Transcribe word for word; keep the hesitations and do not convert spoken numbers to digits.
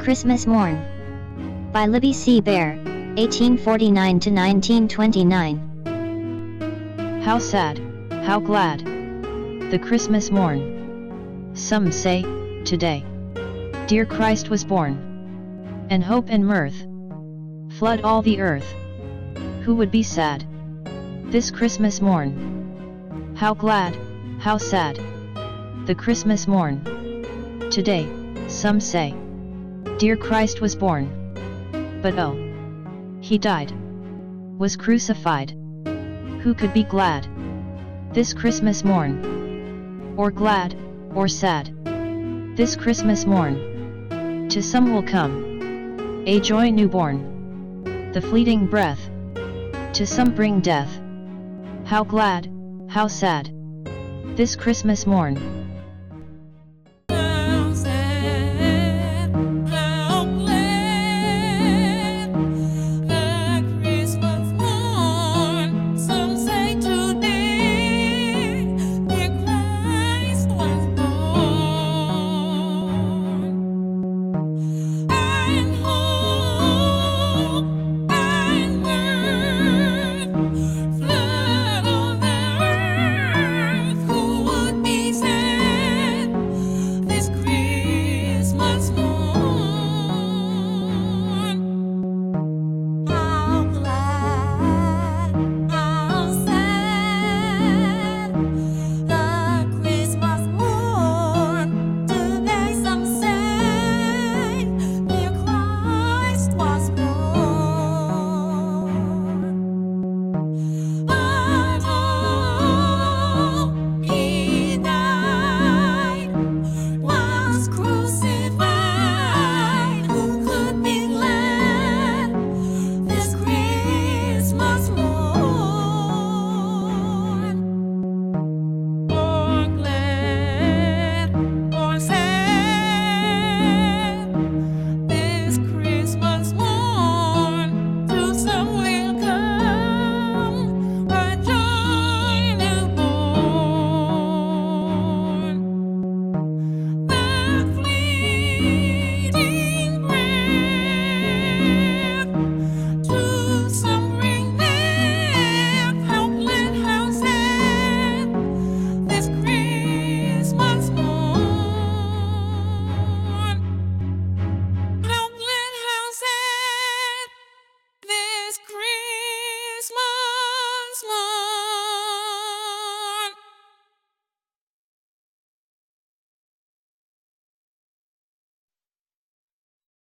Christmas Morn by Libby C. Bear, eighteen forty-nine to nineteen twenty-nine. How sad, how glad, the Christmas morn. Some say, today, dear Christ was born. And hope and mirth flood all the earth. Who would be sad this Christmas morn? How glad, how sad, the Christmas morn. Today, some say, dear Christ was born. But oh, he died, was crucified. Who could be glad this Christmas morn? Or glad, or sad, this Christmas morn? To some will come a joy newborn, the fleeting breath. To some bring death. How glad, how sad, this Christmas morn.